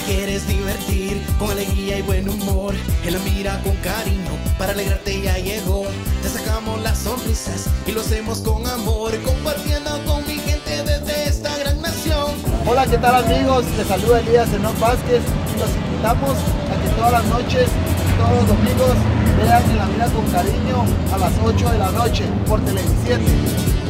te quieres divertir con alegría y buen humor. Él la mira con cariño, para alegrarte ya llegó. Te sacamos las sonrisas y lo hacemos con amor, compartiendo con mi gente desde esta gran nación. Hola, ¿qué tal amigos? Les saluda Elías Enoch Vázquez y los invitamos a que todas las noches, todos los domingos, vean En la Mira con Cariño a las 8 de la noche por Televisión.